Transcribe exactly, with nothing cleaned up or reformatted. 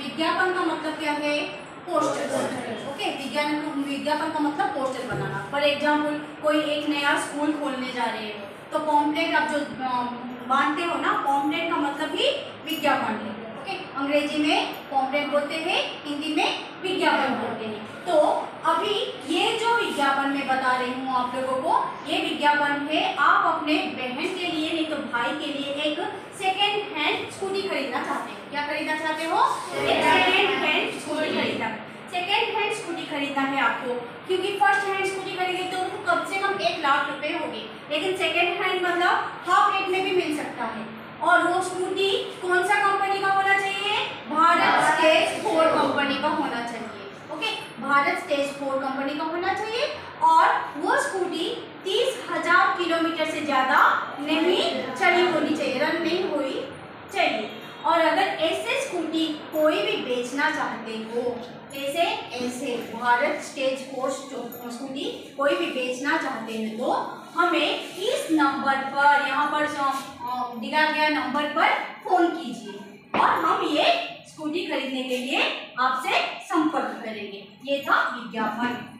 विज्ञापन का मतलब क्या है? पोस्टर। ओके, विज्ञान विज्ञापन का मतलब पोस्टर बनाना। फॉर एग्जाम्पल कोई एक नया स्कूल खोलने जा रहे हो तो पॉम्पलेट आप जो बांटते हो ना, पॉम्पलेट का मतलब ही विज्ञापन है। ओके, अंग्रेजी में पॉम्पलेट बोलते हैं, हिंदी में विज्ञापन बोलते हैं। तो अभी ये जो विज्ञापन मैं बता रही हूँ आप लोगों को, ये विज्ञापन है आप अपने बहन के लिए नहीं तो भाई के लिए एक सेकेंड हैंड स्कूटी खरीदना चाहते हो। क्या खरीदना चाहते हो? एक सेकेंड हैंड स्कूटी खरीदना। सेकेंड हैंड स्कूटी खरीदना है आपको, क्योंकि फर्स्ट हैंड स्कूटी खरीदे तो उनको कम से कम एक लाख रुपए होंगे, लेकिन सेकेंड हैंड मतलब हाफ रेट में भी मिल सकता है। और वो स्कूटी कौन सा कंपनी का होना चाहिए? भारत स्टेज फोर कंपनी का होना चाहिए। Okay, Bharat stage four company का होना चाहिए। और वो स्कूटी तीस हजार किलोमीटर से ज्यादा नहीं चली होनी चाहिए, रन नहीं हुई चाहिए। और अगर ऐसे स्कूटी कोई भी बेचना चाहते हो, ऐसे ऐसे भारत स्टेज फोर स्कूटी कोई भी बेचना चाहते हैं तो हमें इस नंबर पर, यहाँ पर दिया गया नंबर पर फोन कीजिए और हम ये स्कूटी खरीदने के लिए आपसे संपर्क करेंगे। ये था विज्ञापन।